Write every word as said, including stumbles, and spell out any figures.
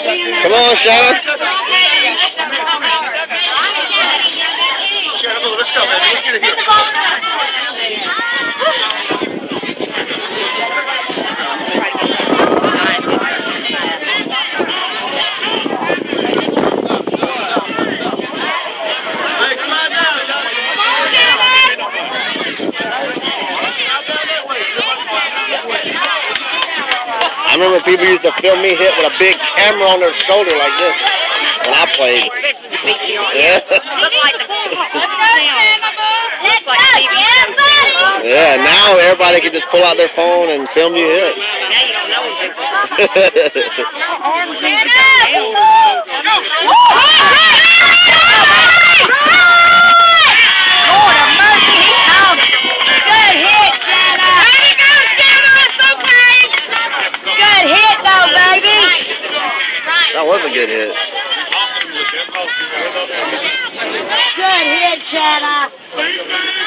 Come on, Shanna. Shanna, let's go, baby. Let's get it here. I remember people used to film me hit with a big camera on their shoulder like this when I played. Yeah. Look like the Looks like the Yeah, now everybody can just pull out their phone and film you hit. Now you don't know what's Lord of mercy, he called it. Good hit, Shanna. There you go, Shanna. It's okay. Good hit, though, baby. That was a good hit. Good hit, Shanna.